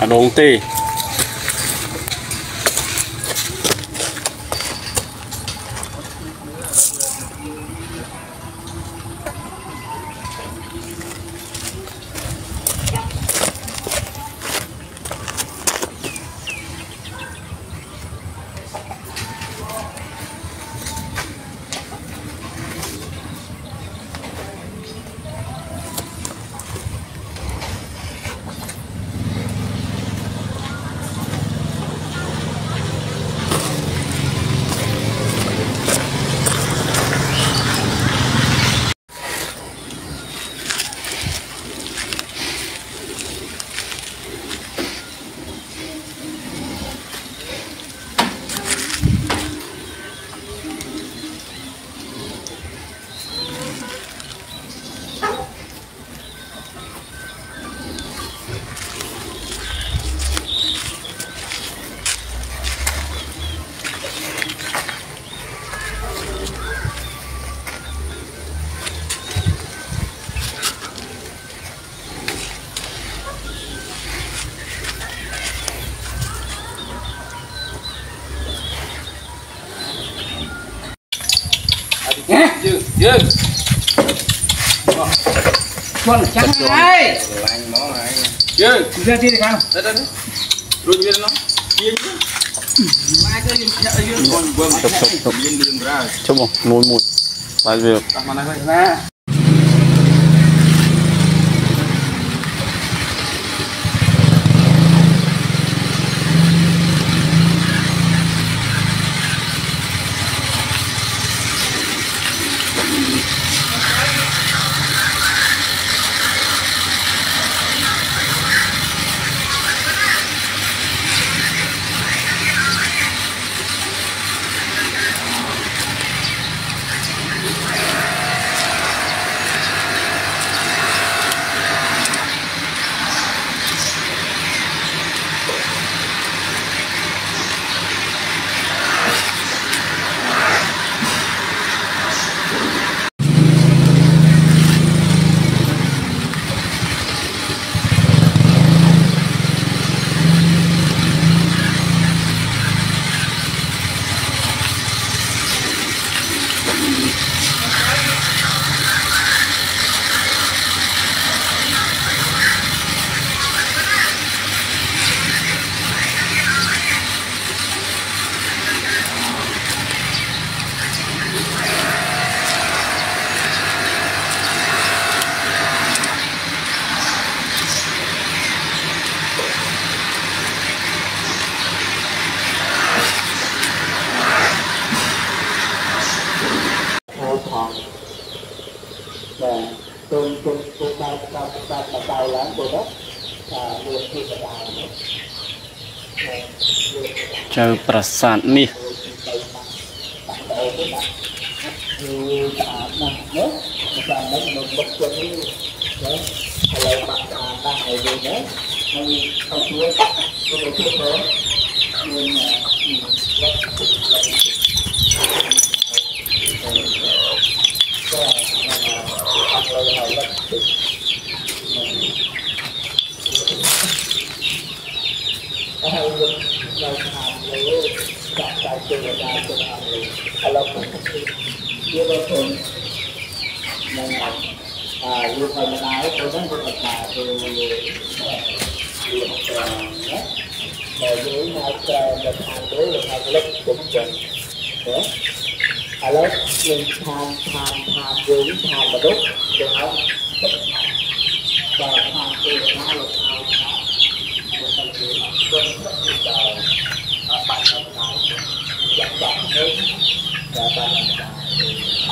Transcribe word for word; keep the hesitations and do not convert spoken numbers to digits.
à đống tê dừng dừng con chắc này lạnh món này dừng ra đi không đây đây rồi dừng nó dừng mai cái dừng con vương chụp chụp chụp dừng dừng ra chụp một mùi mùi lại việc mà này ra tôi tôi tôi bao bao bao bao bao lớn của đất luôn khi mà đào chờ prasad mi như bạn đang nhớ bạn đang một bậc chân như đấy hay bạn đang ngày gì nhé hay không chưa tôi được chưa có nên lúc này mình nói tôi vẫn rất là tôi mà dưới hai mình hàng đối là hai lớp cũng chuẩn đấy hai lớp mình tham tham tham dưới tham và đốt được không và tham tôi là hai là tham một phần dưới quân rất là bạn làm cái dẫn dắt hết và bạn làm cái